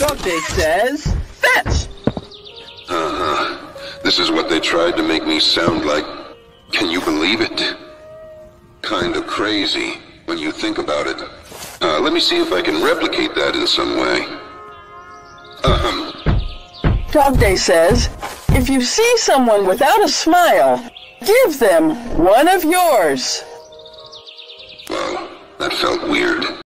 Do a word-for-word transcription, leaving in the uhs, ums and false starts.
Dogday says, fetch! Uh-huh. This is what they tried to make me sound like. Can you believe it? Kind of crazy when you think about it. Uh, let me see if I can replicate that in some way. Um. Dogday says, if you see someone without a smile, give them one of yours. Well, that felt weird.